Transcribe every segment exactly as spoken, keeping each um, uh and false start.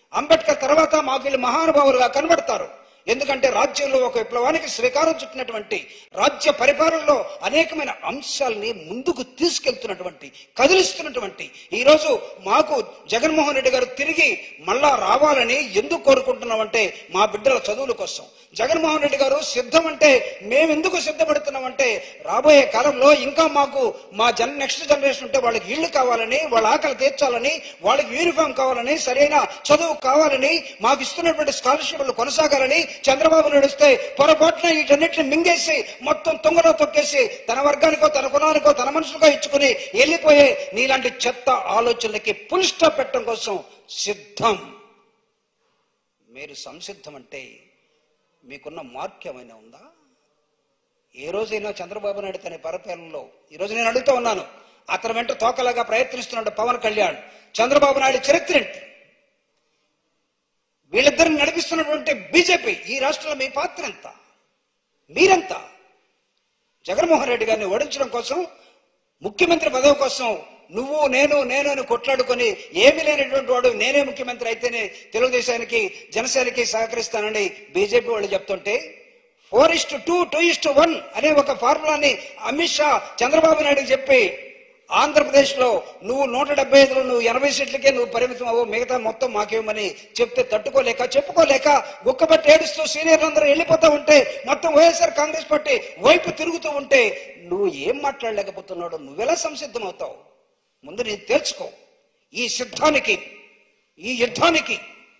అంబేద్కర్ తర్వాత మాకు వీళ్ళు మహానుభావులుగా కనబడతారు. ఎందుకంటే రాజ్యంలో ఒక విప్లవానికి శ్రీకారం చుట్టినటువంటి, రాజ్య పరిపాలనలో అనేకమైన అంశాలని ముందుకు తీసుకెళ్తున్నటువంటి, కదిలిస్తున్నటువంటి ఈరోజు మాకు జగన్మోహన్ రెడ్డి గారు తిరిగి మళ్ళా రావాలని ఎందుకు కోరుకుంటున్నామంటే మా బిడ్డల చదువుల కోసం. జగన్మోహన్ రెడ్డి గారు సిద్ధం అంటే మేమెందుకు సిద్ధపడుతున్నామంటే రాబోయే కాలంలో ఇంకా మాకు మా జన్ నెక్స్ట్ జనరేషన్ ఉంటే వాళ్ళకి ఇళ్లు కావాలని, వాళ్ళ ఆకలి తీర్చాలని, వాళ్ళకి యూనిఫామ్ కావాలని, సరైన చదువు కావాలని, మాకు ఇస్తున్నటువంటి స్కాలర్షిప్లు కొనసాగాలని. చంద్రబాబు నడిస్తే పొరపాటున వీటన్నిటిని మింగేసి మొత్తం తొంగలో తొక్కేసి తన వర్గానికో తన కులానికో తన మనుషులకో ఇచ్చుకుని వెళ్ళిపోయే నీలాంటి చెత్త ఆలోచనలకి ఫుల్ స్టాప్ పెట్టడం కోసం సిద్ధం. మీరు సంసిద్ధం అంటే మీకున్న మార్క్ ఏమైనా ఉందా? ఏ రోజైనా చంద్రబాబు నాయుడు తన పరిపాలనలో, ఈరోజు నేను అడుగుతూ ఉన్నాను, అతని వెంట తోకలాగా ప్రయత్నిస్తున్నాడు పవన్ కళ్యాణ్. చంద్రబాబు నాయుడు చరిత్ర ఏంటి? వీళ్ళిద్దరిని నడిపిస్తున్నటువంటి బీజేపీ, ఈ రాష్ట్రంలో మీ పాత్ర ఎంత? మీరెంత? జగన్మోహన్ రెడ్డి గారిని ఓడించడం కోసం, ముఖ్యమంత్రి పదవి కోసం నువ్వు నేను నేను అని కొట్లాడుకొని ఏమీ లేనటువంటి వాడు నేనే ముఖ్యమంత్రి అయితేనే తెలుగుదేశానికి జనసేనకి సహకరిస్తానని బీజేపీ వాళ్ళు చెప్తుంటే, four is to two two is to one అనే ఒక ఫార్ములాని అమిత్ షా చంద్రబాబు నాయుడుకి చెప్పి ఆంధ్రప్రదేశ్ లో నువ్వు నూట డెబ్బై ఐదులో నువ్వు ఎనభై సీట్లకే నువ్వు పరిమితం అవ్వు, మిగతా మొత్తం మాకేమని చెప్తే తట్టుకోలేక చెప్పుకోలేక గుక్కబట్టి ఏడుస్తూ సీనియర్లందరూ వెళ్ళిపోతూ ఉంటే, మొత్తం వైఎస్ఆర్ కాంగ్రెస్ పార్టీ వైపు తిరుగుతూ ఉంటే నువ్వు ఏం మాట్లాడలేకపోతున్నాడు? నువ్వెలా సంసిద్ధం అవుతావు? ముందు నేను తెలుసుకో. ఈ సిద్ధానికి, ఈ యుద్ధానికి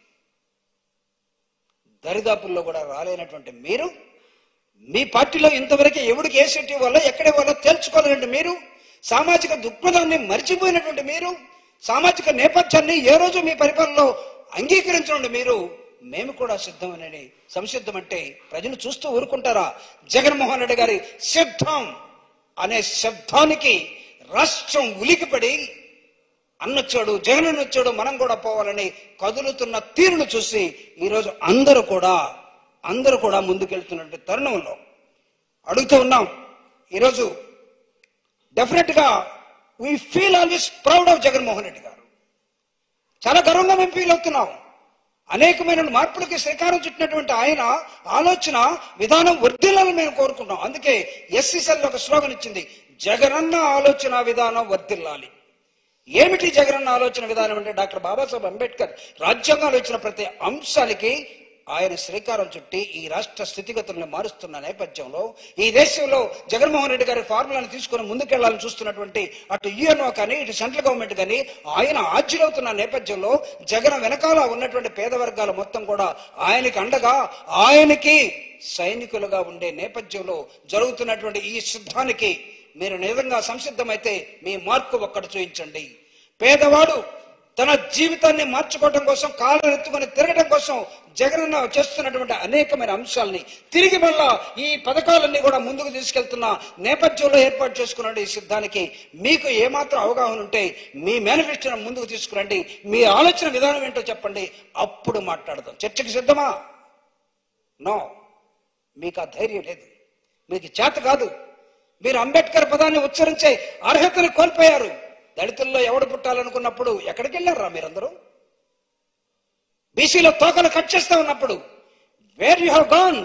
దరిదాపుల్లో కూడా రాలేనటువంటి మీరు, మీ పార్టీలో ఇంతవరకు ఎవడికి ఏ సీట్ ఇవ్వాలో ఎక్కడ ఇవ్వాలో తెలుసుకోలేనండి మీరు, సామాజిక దృక్పథాన్ని మర్చిపోయినటువంటి మీరు, సామాజిక నేపథ్యాన్ని ఏ రోజు మీ పరిపాలనలో అంగీకరించండి మీరు. మేము కూడా సిద్ధమని సంసిద్ధం అంటే ప్రజలు చూస్తూ ఊరుకుంటారా? జగన్మోహన్ రెడ్డి గారి సిద్ధం అనే శబ్దానికి రాష్ట్రం ఉలికిపడి అన్నొచ్చాడు, జగన్ అన్నొచ్చాడు, మనం కూడా పోవాలని కదులుతున్న తీరును చూసి ఈరోజు అందరూ కూడా అందరూ కూడా ముందుకెళ్తున్నటువంటి తరుణంలో అడుగుతూ ఉన్నాం. ఈరోజు డెఫినెట్ గా we feel always proud of Jaganmohan Reddy గారు. చాలా గర్వంగా మేము ఫీల్ అవుతున్నాం. అనేకమైన మార్పులకి శ్రీకారం చుట్టినటువంటి ఆయన ఆలోచన విధానం వర్ధిల్లాలని మేము కోరుకుంటాం. అందుకే ఎస్సీసెల్ ఒక స్లోగన్ ఇచ్చింది, జగనన్న ఆలోచన విధానం వర్ధిల్లాలి. ఏమిటి జగనన్న ఆలోచన విధానం అంటే, డాక్టర్ బాబాసాహెబ్ అంబేద్కర్ రాజ్యాంగంలో ఇచ్చిన ప్రతి అంశానికి ఆయన శ్రీకారం చుట్టి ఈ రాష్ట్ర స్థితిగతులను మారుస్తున్న నేపథ్యంలో ఈ దేశంలో జగన్మోహన్ రెడ్డి గారి ఫార్ములాను తీసుకుని ముందుకెళ్లాలని చూస్తున్నటువంటి అటు యూఎన్ఓ కానీ ఇటు సెంట్రల్ గవర్నమెంట్ కానీ ఆయన ఆజ్యులవుతున్న నేపథ్యంలో జగన్ వెనకాల ఉన్నటువంటి పేద వర్గాలు మొత్తం కూడా ఆయనకి అండగా, ఆయనకి సైనికులుగా ఉండే నేపథ్యంలో జరుగుతున్నటువంటి ఈ సిద్ధానికి మీరు నిజంగా సంసిద్ధమైతే మీ మార్కు ఒక్కటి చూపించండి. పేదవాడు తన జీవితాన్ని మార్చుకోవడం కోసం, కాళ్ళను ఎత్తుకొని తిరగడం కోసం జగనన్న చేస్తున్నటువంటి అనేకమైన అంశాలని తిరిగి మళ్ళా ఈ పథకాలన్నీ కూడా ముందుకు తీసుకెళ్తున్న నేపథ్యంలో ఏర్పాటు చేసుకున్న ఈ సిద్ధానికి మీకు ఏమాత్రం అవగాహన ఉంటే మీ మేనిఫెస్టోను ముందుకు తీసుకురండి, మీ ఆలోచన విధానం ఏంటో చెప్పండి, అప్పుడు మాట్లాడదాం. చర్చకి సిద్ధమా? నో, మీకు ఆ ధైర్యం లేదు, మీకు చేత కాదు. మీరు అంబేద్కర్ పదాన్ని ఉచ్చరించే అర్హతను కోల్పోయారు. దళితుల్లో ఎవడు పుట్టాలనుకున్నప్పుడు ఎక్కడికి వెళ్ళారా మీరందరూ? బీసీలో తోకలు కట్ చేస్తా ఉన్నప్పుడు where you have gone?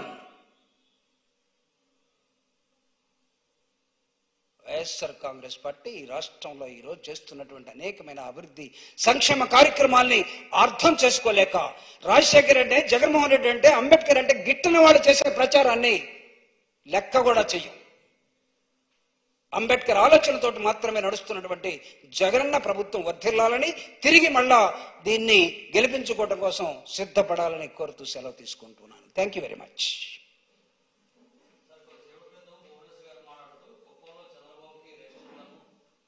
YSR Congress party రాష్ట్రంలో ఈరోజు చేస్తున్నటువంటి అనేకమైన అభివృద్ధి సంక్షేమ కార్యక్రమాల్ని అర్థం చేసుకోలేక రాజశేఖర్ అంటే, జగన్మోహన్ రెడ్డి అంటే, అంబేద్కర్ అంటే గిట్టిన వాళ్ళు చేసే ప్రచారాన్ని లెక్క కూడా చెయ్యం. అంబేద్కర్ ఆలోచనతో మాత్రమే నడుస్తున్నటువంటి జగనన్న ప్రభుత్వం వర్ధిల్లాలని, తిరిగి మళ్ళా దీన్ని గెలిపించుకోవడం కోసం సిద్ధపడాలని కోరుతూ సెలవు తీసుకుంటున్నాను. Thank you very much.